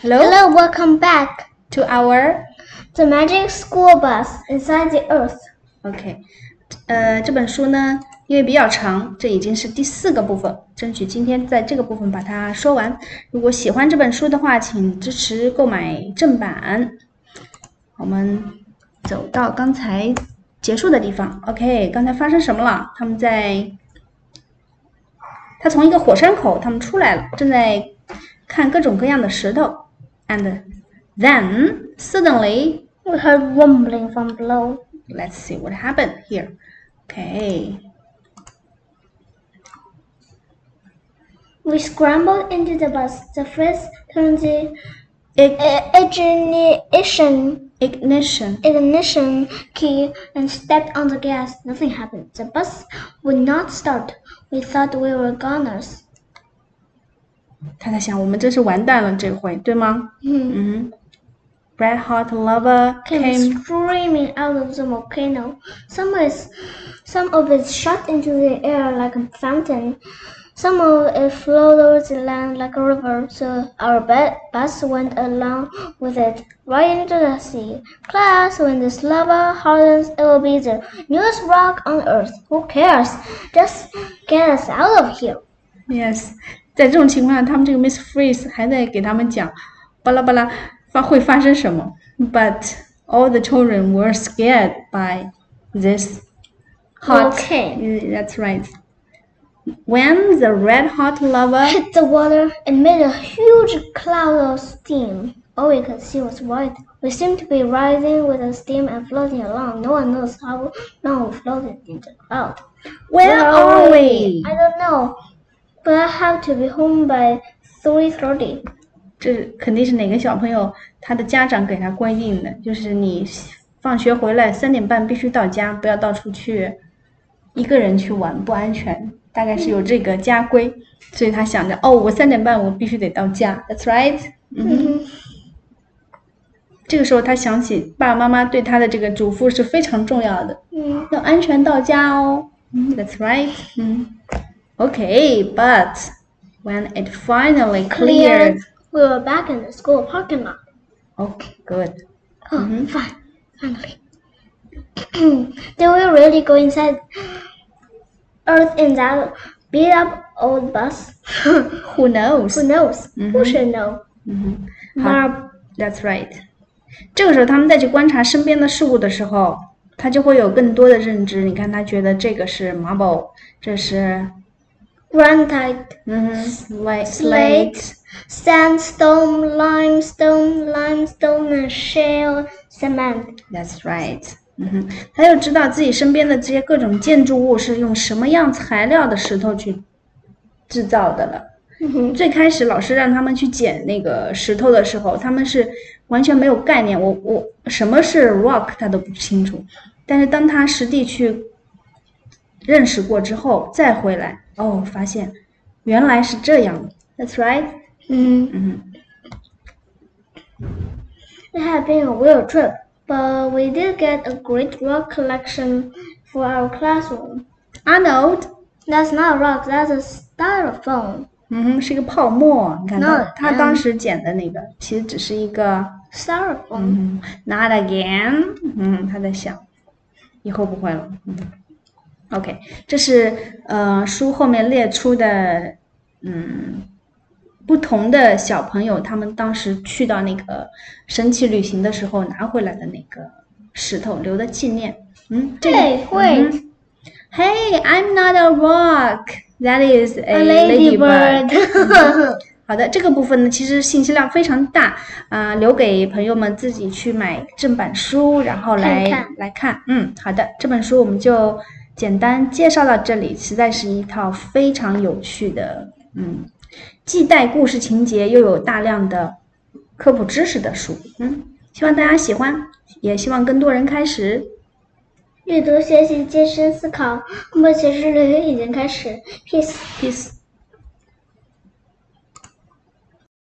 Hello, welcome back to our The Magic School Bus Inside the Earth. OK， 这本书呢，因为比较长，这已经是第4个部分，争取今天在这个部分把它说完。如果喜欢这本书的话，请支持购买正版。我们走到刚才结束的地方。OK， 刚才发生什么了？他从一个火山口，他们出来了，正在看各种各样的石头。And then suddenly we heard rumbling from below. Let's see what happened here. Okay. We scrambled into the bus. The Fritz turned the ignition key and stepped on the gas. Nothing happened. The bus would not start. We thought we were goners. 他在想，我们真是完蛋了，这回，对吗？Red hot lava came streaming out of the volcano. Some of it shot into the air like a fountain. Some of it flowed over the land like a river. So our bus went along with it, right into the sea. Class, when this lava hardens, it will be the newest rock on earth. Who cares? Just get us out of here. Yes. 在这种情况下，他们这个 Miss Freeze 还在给他们讲，巴拉巴拉会发生什么。But all the children were scared by this hot. Okay. That's right. When the red hot lava hit the water, it made a huge cloud of steam. All we could see was white. We seemed to be rising with the steam and floating along. No one knows how long we floated in the cloud. Where are we? I don't know. But I have to be home by 3:30. 这肯定是哪个小朋友他的家长给他规定的，就是你放学回来3点半必须到家，不要到处去一个人去玩，不安全。大概是有这个家规，所以他想着，我3点半我必须得到家。That's right. 这个时候他想起爸爸妈妈对他的这个嘱咐是非常重要的，要安全到家哦。That's right. Okay, but when it finally cleared, we were back in the school parking lot. Okay, good. Fine, finally. Did we really go inside Earth in that beat-up old bus? Who knows? Who knows? Who should know? 好 That's right. 这个时候他们再去观察身边的事物的时候，他就会有更多的认知。你看，他觉得这个是 marble， 这是 granite, slate, sandstone, limestone, and shale cement. That's right. 他又知道自己身边的这些各种建筑物是用什么样材料的石头去制造的了。最开始老师让他们去捡那个石头的时候，他们是完全没有概念，我什么是 rock 他都不清楚。但是当他实地去认识过之后，再回来，发现原来是这样的。That's right. It had been a weird trip, but we did get a great rock collection for our classroom. Arnold, that's not a rock, that's a styrofoam. 是一个泡沫。你看他当时捡的那个，其实只是一个 styrofoam. Not again. 他在想，以后不会了。OK， 这是书后面列出的不同的小朋友他们当时去到那个神奇旅行的时候拿回来的那个石头留的纪念。 Hey, wait. Hey, I'm not a rock. That is a ladybird. 好的，这个部分呢，其实信息量非常大留给朋友们自己去买正版书，然后来看。好的，这本书我们就简单介绍到这里，实在是一套非常有趣的，既带故事情节又有大量的科普知识的书。希望大家喜欢，也希望更多人开始阅读、学习、健身、思考。目前是旅行已经开始。Peace.